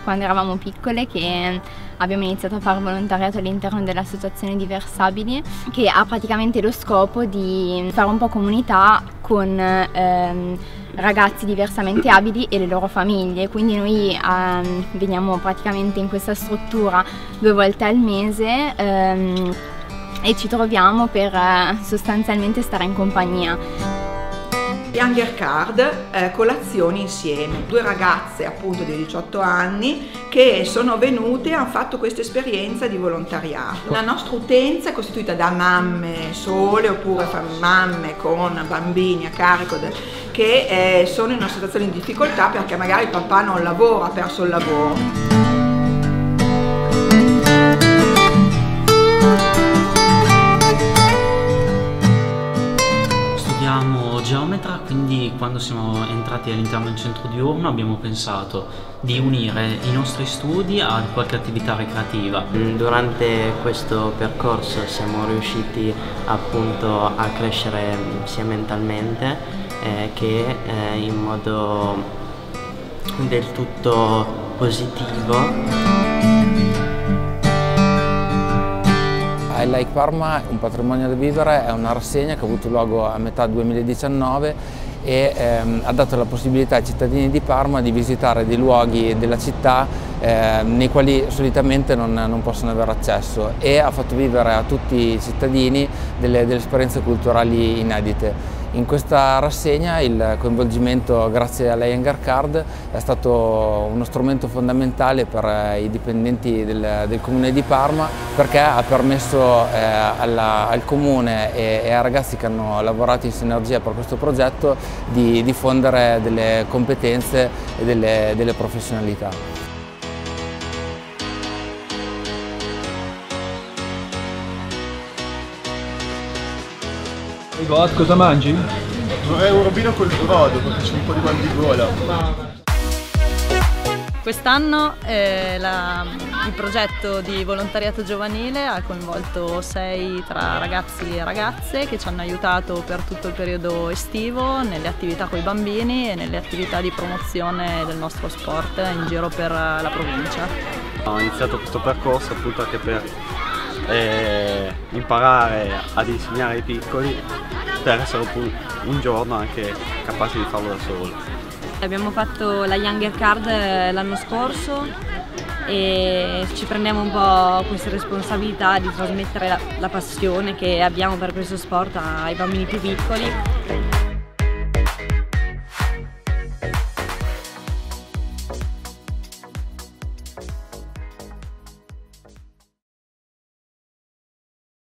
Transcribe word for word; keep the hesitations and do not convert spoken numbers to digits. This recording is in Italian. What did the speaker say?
quando eravamo piccole che abbiamo iniziato a fare volontariato all'interno dell'associazione Diversabili, che ha praticamente lo scopo di fare un po' comunità con ehm, ragazzi diversamente abili e le loro famiglie. Quindi noi ehm, veniamo praticamente in questa struttura due volte al mese ehm, e ci troviamo per eh, sostanzialmente stare in compagnia. Younger Card, eh, colazioni insieme, due ragazze appunto di diciotto anni che sono venute e hanno fatto questa esperienza di volontariato. La nostra utenza è costituita da mamme sole oppure mamme con bambini a carico che eh, sono in una situazione di difficoltà perché magari il papà non lavora, ha perso il lavoro. Studiamo geometra, quindi quando siamo entrati all'interno del centro diurno abbiamo pensato di unire i nostri studi a qualche attività ricreativa. Durante questo percorso siamo riusciti appunto a crescere sia mentalmente eh, che eh, in modo del tutto positivo. I Like Parma, un patrimonio da vivere, è una rassegna che ha avuto luogo a metà duemiladiciannove e ehm, ha dato la possibilità ai cittadini di Parma di visitare dei luoghi della città eh, nei quali solitamente non, non possono avere accesso, e ha fatto vivere a tutti i cittadini delle, delle esperienze culturali inedite. In questa rassegna il coinvolgimento, grazie alla Younger Card, è stato uno strumento fondamentale per i dipendenti del, del Comune di Parma, perché ha permesso eh, alla, al Comune e, e ai ragazzi che hanno lavorato in sinergia per questo progetto di diffondere delle competenze e delle, delle professionalità. God, cosa mangi? Vorrei un robino col brodo perché c'è un po' di mal di gola. Quest'anno eh, la, il progetto di volontariato giovanile ha coinvolto sei tra ragazzi e ragazze che ci hanno aiutato per tutto il periodo estivo nelle attività con i bambini e nelle attività di promozione del nostro sport in giro per la provincia. Ho iniziato questo percorso appunto anche per eh, imparare ad insegnare ai piccoli, per essere un, un giorno anche capaci di farlo da soli. Abbiamo fatto la Younger Card l'anno scorso e ci prendiamo un po' questa responsabilità di trasmettere la, la passione che abbiamo per questo sport ai bambini più piccoli.